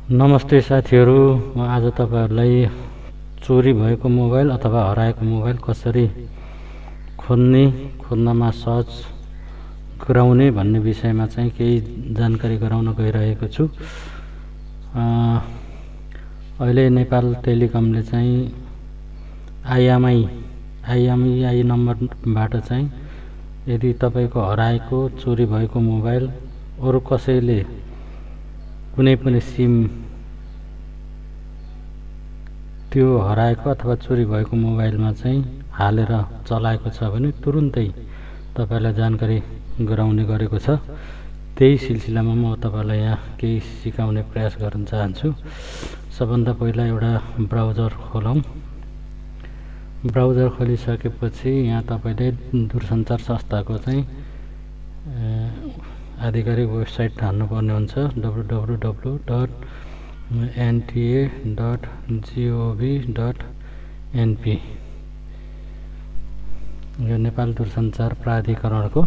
नमस्ते साथीहरू, म आज तपाईहरुलाई चोरी भएको मोबाइल अथवा हराएको मोबाइल कसरी खोज्नमा सहज गराउने भन्ने विषयमा चाहिँ केही जानकारी गराउन गइरहेको छु। अहिले नेपाल टेलिकमले चाहिँ आइएमईआई नम्बरबाट चाहिँ यदि तपाईको हराएको चोरी भएको मोबाइल अरु कसैले कुनै पनि सिम त्यो हराएको अथवा चोरी भएको मोबाइलमा चाहिँ हालेर चलाएको छ भने तुरुन्तै तपाईलाई जानकारी गराउने गरेको छ। त्यही सिलसिलामा म तपाईलाई यहाँ केही सिकाउने प्रयास गर्न चाहन्छु। सबभन्दा पहिला एउटा ब्राउजर खोलौं। ब्राउजर खोलिसकेपछि यहाँ तपाईले दूरसञ्चार संस्थाको चाहिँ आधिकारिक वेबसाइट हाल्नुपर्ने हुन्छ। www.nta.gov.np यो नेपाल दूरसञ्चार प्राधिकरणको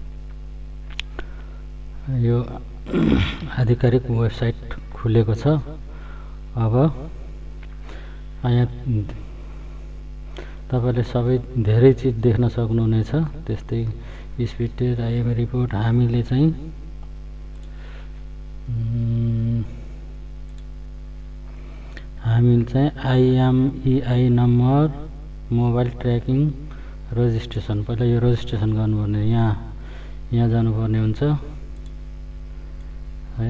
यो आधिकारिक वेबसाइट खुलेको छ। अब यहाँ तपाईले सबै धेरै चीज देख्न सक्नुहुनेछ। त्यस्तै स्पिड टेस्ट, आइएमई रिपोर्ट। हामीले चाहिँ IMEI number, mobile tracking, registration. पहिला यो रजिस्ट्रेसन गर्नुपर्ने यहाँ जानुपर्ने हुन्छ है।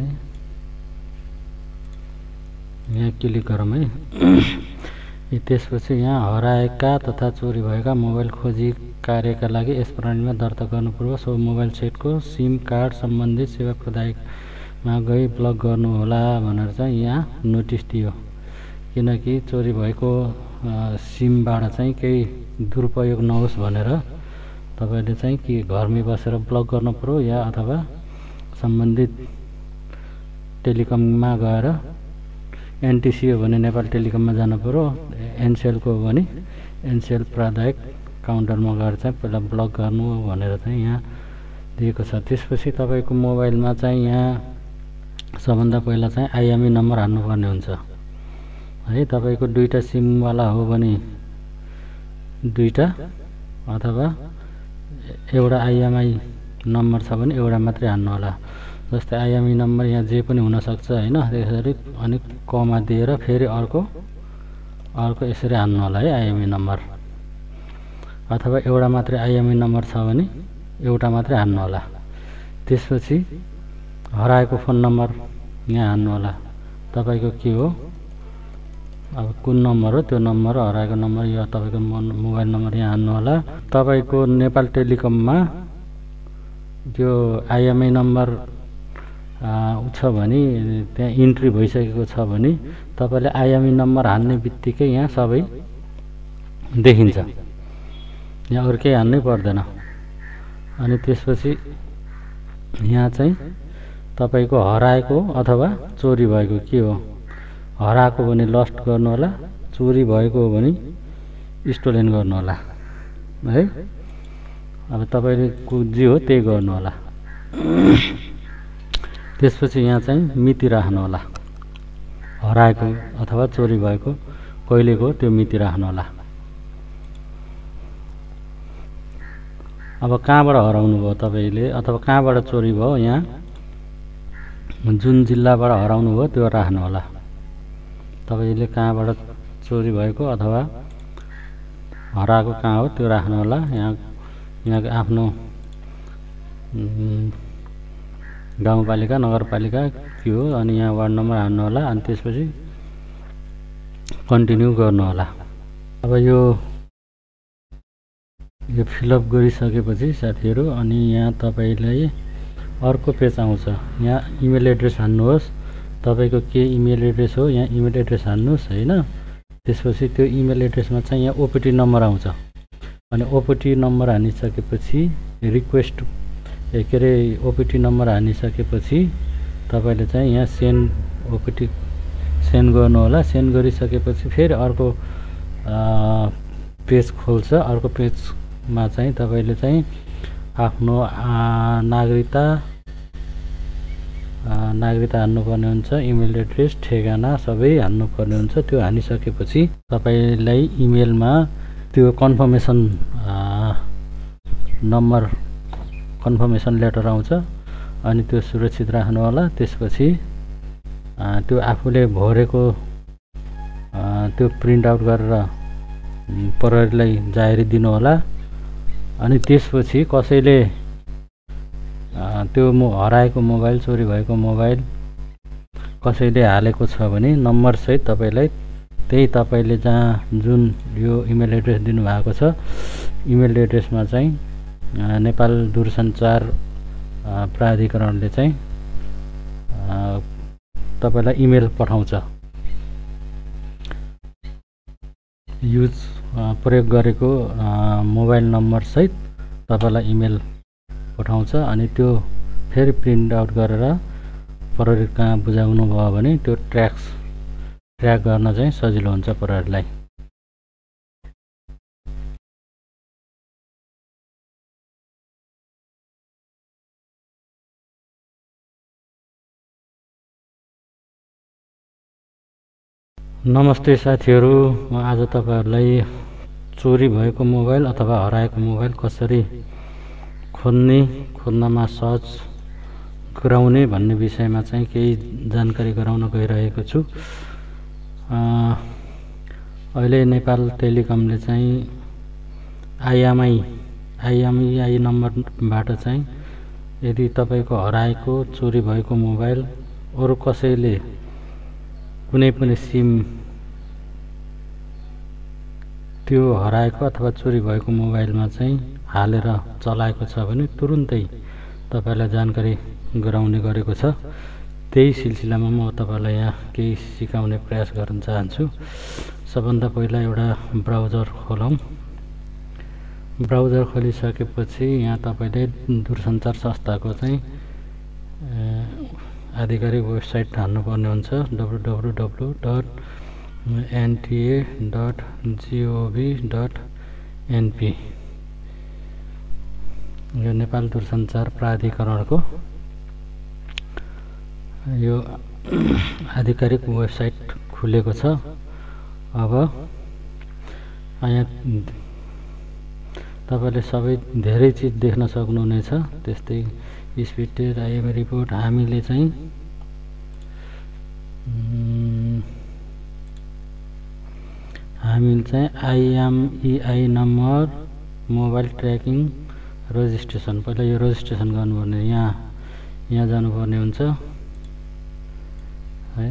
यहाँ क्लिक गरौँ है। त्यसपछि यहाँ हराएका तथा चोरी भएका मोबाइल खोजी कार्यका लागि यस प्रणालीमा दर्ता गर्नुपर्छ। सो मोबाइल सेटको सिम कार्ड सम्बन्धित सेवा प्रदायकमा गई ब्लक गर्नुहोला भनेर चाहिँ यहाँ नोटिस दियो। किनकि चोरी भएको सिमबाट चाहिँ केही दुरुपयोग नहोस् भनेर तपाईले चाहिँ कि घरमै बसेर ब्लक गर्न पर्यो या अथवा सम्बन्धित टेलिकममा गएर एनटिसी हो भने नेपाल टेलिकममा जानु पर्यो। एनसेल को हो भने एनसेल प्रदायक काउन्टरमा गएर चाहिँ पहिला ब्लक गर्नु भनेर चाहिँ यहाँ दिएको छ। त्यसपछि तपाईको मोबाइलमा चाहिँ यहाँ सबभन्दा पहिला चाहिँ आइएमई नम्बर हाल्नुपर्ने हुन्छ है। तपाईको दुईटा सिम वाला हो भने दुईटा अथवा एउटा आइएमई नम्बर छ भने एउटा मात्रै हाल्नु होला। जस्तै आइएमई नम्बर यहाँ जे पनि हुन सक्छ हैन। त्यसरी अनि कमा दिएर फेरि अर्को यसरी हाल्नु होला है आइएमई नम्बर। अथवा एउटा मात्रै आइएमई नम्बर छ भने एउटा मात्रै हाल्नु होला। त्यसपछि हराएको फोन नम्बर यहाँ हाल्नु होला। तपाईको के हो, अब कुन नम्बर हो त्यो नम्बर, हराएको नम्बर या तपाईको मोबाइल नम्बर यहाँ हाल्नु होला। तपाईको नेपाल टेलिकममा त्यो आइएमई नम्बर छ भने त्यहाँ इन्ट्री भइसकेको छ भने तपाईले आइएमई नम्बर हाल्ने बित्तिकै यहाँ सबै देखिन्छ। यहाँ अरु केही हाल्नै पर्दैन। अनि त्यसपछि यहाँ चाहिँ तपाईको हराएको अथवा चोरी भएको के हो, हराएको भने लस्ट गर्नु होला, चोरी भएको हो भने स्टोलेन गर्नु होला है। अब तपाईले जे हो त्यही गर्नु होला। त्यसपछि यहाँ चाहिँ मिति राख्नु होला। हराएको अथवा चोरी भएको कहिलेको त्यो मिति राख्नु होला। अब कहाँबाट हराउनु भयो तपाईले अथवा कहाँबाट चोरी भयो, यहाँ जुन जिल्लाबाट हराउनु भयो त्यो राख्नु होला। तपाईले कहाँबाट चोरी भएको अथवा हराएको कहाँ हो त्यो राख्नु होला। यहाँ आफ्नो गाउँपालिका, नगरपालिका के हो, अनि यहाँ वार्ड नम्बर हाल्नु होला। अनि त्यसपछि कन्टिन्यू गर्नु होला। अब यो फिलअप गरिसकेपछि साथीहरु अनि यहाँ तपाईलाई अर्को पेज आउँछ। यहाँ इमेल एड्रेस हाल्नुहोस्। तपाईको के इमेल एड्रेस हो यहाँ इमेल एड्रेस हाल्नुहोस् हैन। त्यसपछि त्यो इमेल एड्रेसमा चाहिँ यहाँ ओपिटी नम्बर आउँछ। अनि ओपिटी नम्बर हानिसकेपछि रिक्वेस्ट के रे ओपिटी नम्बर हानिसकेपछि तपाईले चाहिँ यहाँ सेन्ड ओपिटी सेन्ड गर्नु होला। सेन्ड गरिसकेपछि फेरि अर्को पेज खोल्छ। अर्को पेजमा चाहिँ तपाईले चाहिँ आफ्नो नागरिकता हान्नुपर्ने हुन्छ, इमेल एड्रेस, ठेगाना सबै हान्नुपर्ने हुन्छ। त्यो हानिसकेपछि तपाईँलाई इमेलमा त्यो कन्फर्मेसन नम्बर, कन्फर्मेसन लेटर आउँछ। अनि त्यो सुरक्षित राख्नु होला। त्यसपछि त्यो आफूले भरेको त्यो प्रिन्ट आउट गरेर प्रहरीलाई जाहेरी दिनु होला। अनि त्यसपछि कसैले त्यो हराएको मोबाइल, चोरी भएको मोबाइल कसैले हालेको छ भने नम्बरसहित तपाईँलाई त्यही तपाईँले जहाँ जुन यो इमेल एड्रेस दिनुभएको छ, इमेल एड्रेसमा चाहिँ नेपाल दूरसञ्चार प्राधिकरणले चाहिँ तपाईँलाई इमेल पठाउँछ। युज प्रयोग गरेको मोबाइल नम्बरसहित तपाईँलाई इमेल पठाउँछ। अनि त्यो फेरि प्रिन्ट आउट गरेर प्रहरी कहाँ बुझाउनु भयो भने त्यो ट्र्याक गर्न चाहिँ सजिलो हुन्छ प्रहरीलाई। नमस्ते साथीहरू, म आज तपाईहरुलाई चोरी भएको मोबाइल अथवा हराएको मोबाइल कसरी खोज्नमा सहज गराउने भन्ने विषयमा चाहिँ केही जानकारी गराउन गइरहेको छु। अहिले नेपाल टेलिकमले चाहिँ आइएमईआई नम्बरबाट चाहिँ यदि तपाईको हराएको, चोरी भएको मोबाइल अरु कसैले कुनै पनि सिम त्यो हराएको अथवा चोरी भएको मोबाइलमा चाहिँ हालेर चलाएको छ भने तुरुन्तै तपाईलाई जानकारी गराउने गरेको छ। त्यही सिलसिलामा म तपाईलाई यहाँ केही सिकाउने प्रयास गर्न चाहन्छु। सबभन्दा पहिला एउटा ब्राउजर खोलौं। ब्राउजर खोलिसकेपछि यहाँ तपाईले दूरसञ्चार संस्थाको चाहिँ आधिकारिक वेबसाइट हान्नुपर्ने हुन्छ। www.nta.gov.np यो नेपाल दूरसञ्चार प्राधिकरणको यो आधिकारिक वेबसाइट खुलेको छ। अब यहाँ तपाईले सबै धेरै चीज देख्न सक्नुहुनेछ। त्यस्तै स्पिड टेस्ट, आइएमई रिपोर्ट। हामीले चाहिँ IMEI number, mobile tracking, registration. पहिला यो रजिस्ट्रेसन गर्नुपर्ने, यहाँ जानुपर्ने हुन्छ है।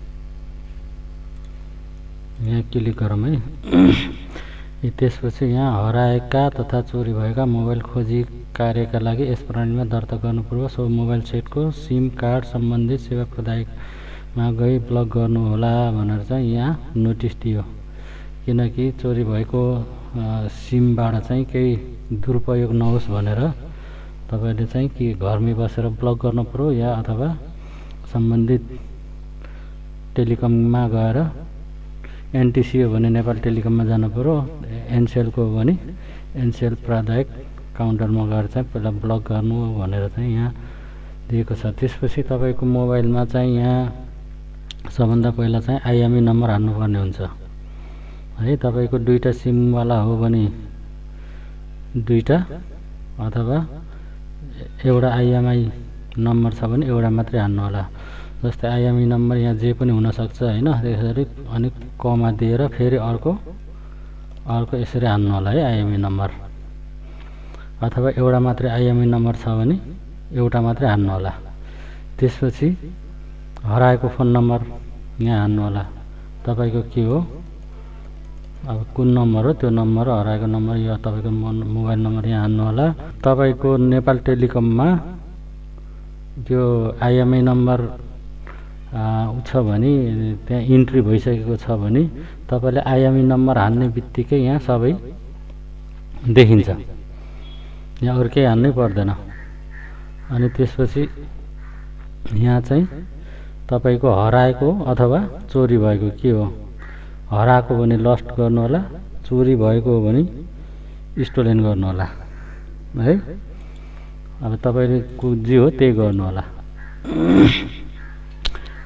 यहाँ क्लिक गरौँ है। त्यसपछि यहाँ हराएका तथा चोरी भएका मोबाइल खोजी कार्यका लागि यस प्रणालीमा दर्ता गर्नुपर्छ। सो मोबाइल सेटको सिम कार्ड सम्बन्धित सेवा प्रदायकमा गई ब्लक गर्नुहोला भनेर चाहिँ यहाँ नोटिस दियो। किनकि चोरी भएको सिमबाट चाहिँ केही दुरुपयोग नहोस् भनेर तपाईले चाहिँ कि घरमै बसेर ब्लक गर्नु पर्यो या अथवा सम्बन्धित टेलिकममा गएर एनटिसी हो भने नेपाल टेलिकममा जानु पर्यो। एनसेल को हो भने एनसेल प्राध्यापक काउन्टरमा गएर चाहिँ पहिला ब्लक गर्नु भनेर चाहिँ यहाँ दिएको छ। त्यसपछि तपाईको मोबाइलमा चाहिँ यहाँ सबभन्दा पहिला चाहिँ आइएमई नम्बर हान्नुपर्ने हुन्छ है। तपाईको दुईटा सिम वाला हो भने दुईटा, अथवा एउटा आइएमई नम्बर छ भने एउटा मात्रै हान्नु होला। जस्तै आइएमई नम्बर यहाँ जे पनि हुन सक्छ हैन। त्यसरी अनि कमा दिएर फेरि अर्को यसरी हान्नु होला है आइएमई नम्बर। अथवा एउटा मात्रै आइएमई नम्बर छ भने एउटा मात्रै हान्नु होला। त्यसपछि हराएको फोन नम्बर यहाँ हान्नु होला। तपाईको के हो, अब कुन नम्बर हो त्यो नम्बर, हराएको नम्बर या तपाईको मोबाइल नम्बर यहाँ हान्नु होला। तपाईको नेपाल टेलिकममा त्यो आइएमई नम्बर छ भने त्यहाँ इन्ट्री भइसकेको छ भने तपाईले आइएमई नम्बर हान्ने बित्तिकै यहाँ सबै देखिन्छ। यहाँ अरु केही हान्नै पर्दैन। अनि त्यसपछि यहाँ चाहिँ तपाईको हराएको अथवा चोरी भएको के हो, हराएको भने लस्ट गर्नु होला, चोरी भएको हो भने स्टोलेन गर्नु होला है। अब तपाईले जे हो त्यही गर्नु होला।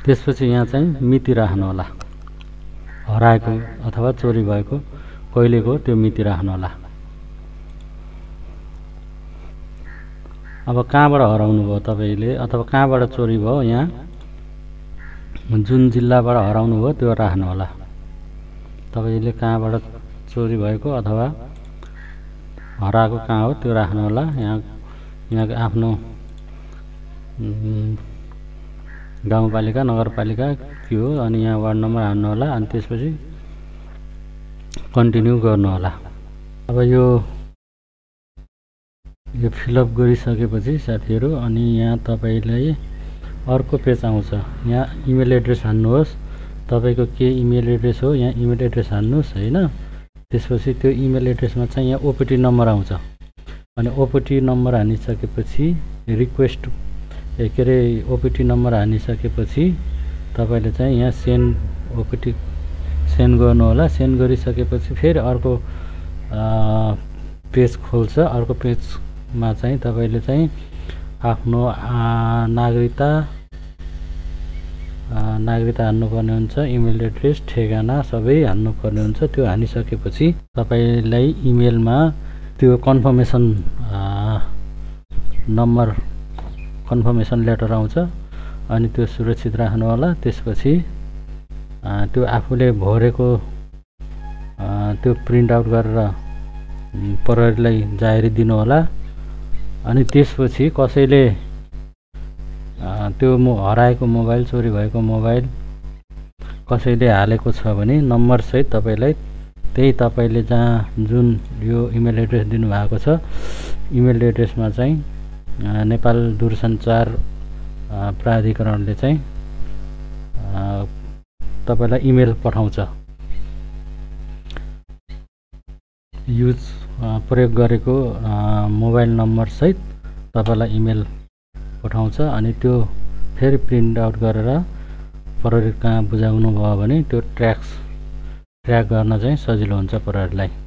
त्यसपछि यहाँ चाहिँ मिति राख्नु होला, हराएको अथवा चोरी भएको कहिलेको त्यो मिति राख्नु होला। अब कहाँबाट हराउनु भयो तपाईले अथवा कहाँबाट चोरी भयो, यहाँ जुन जिल्लाबाट हराउनु भयो त्यो राख्नु होला। तपाईले कहाँबाट चोरी भएको अथवा हराएको कहाँ हो त्यो राख्नु होला। यहाँको आफ्नो गाउँपालिका नगरपालिका के हो, अनि यहाँ वार्ड नम्बर हाल्नु होला, अनि त्यसपछि कन्टिन्यू गर्नु होला। अब यो फिलअप गरिसकेपछि साथीहरू, अनि यहाँ तपाईलाई अर्को पेज आउँछ। यहाँ इमेल एड्रेस हान्नुहोस्, तपाईको के इमेल एड्रेस हो यहाँ इमेल एड्रेस हान्नुहोस् हैन। त्यसपछि त्यो इमेल एड्रेसमा चाहिँ यहाँ ओपिटी नम्बर आउँछ, अनि ओपिटी नम्बर हानिसकेपछि रिक्वेस्ट के अरे ओपिटी नम्बर हानिसकेपछि तपाईले चाहिँ यहाँ सेन्ड ओपिटी सेन्ड गर्नु होला। सेन्ड गरिसकेपछि फेरि अर्को पेज खोल्छ। अर्को पेजमा चाहिँ तपाईले चाहिँ आफ्नो नागरिकता हान्नुपर्ने हुन्छ, इमेल एड्रेस ठेगाना सबै हान्नुपर्ने हुन्छ। त्यो हानिसकेपछि तपाईलाई इमेलमा त्यो कन्फर्मेसन नम्बर कन्फर्मेसन लेटर आउँछ, अनि त्यो सुरक्षित राख्नु होला। त्यसपछि त्यो आफूले भरेको त्यो प्रिन्ट आउट गरेर प्रहरीलाई जाहेरी दिनु होला। अनि त्यसपछि कसैले त्यो हराएको मोबाइल चोरी भएको मोबाइल कसैले हालेको छ भने नम्बर सहित तपाईलाई त्यही तपाईले जहाँ जुन यो इमेल एड्रेस दिनुभएको छ इमेल एड्रेसमा चाहिँ नेपाल दूरसञ्चार प्राधिकरणले चाहिँ तपाईलाई इमेल पठाउँछ। युज प्रयोग गरेको मोबाइल नम्बर सहित तपाईलाई इमेल पठाउँछ, अनि त्यो फेरि प्रिन्ट आउट गरेर प्रहरी कहाँ बुझाउनु भयो भने त्यो ट्र्याक गर्न चाहिँ सजिलो हुन्छ प्रहरीलाई।